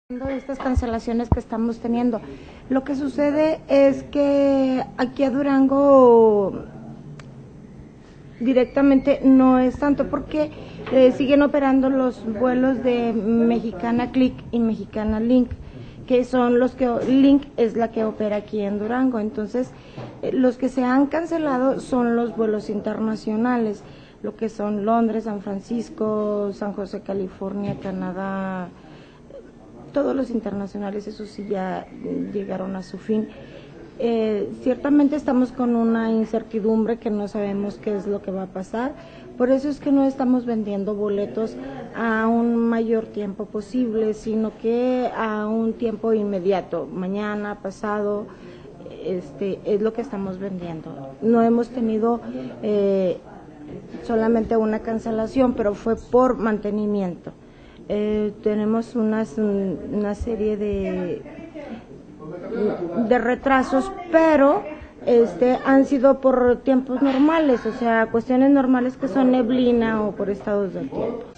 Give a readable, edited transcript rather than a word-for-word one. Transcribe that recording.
De estas cancelaciones que estamos teniendo. Lo que sucede es que aquí a Durango directamente no es tanto porque siguen operando los vuelos de Mexicana Click y Mexicana Link, que son los que Link es la que opera aquí en Durango. Entonces los que se han cancelado son los vuelos internacionales, lo que son Londres, San Francisco, San José, California, Canadá. Todos los internacionales, eso sí, ya llegaron a su fin. Ciertamente estamos con una incertidumbre que no sabemos qué es lo que va a pasar, por eso es que no estamos vendiendo boletos a un mayor tiempo posible, sino que a un tiempo inmediato, mañana, pasado, es lo que estamos vendiendo. No hemos tenido solamente una cancelación, pero fue por mantenimiento. Tenemos una serie de retrasos, pero han sido por tiempos normales, o sea, cuestiones normales que son neblina o por estados del tiempo.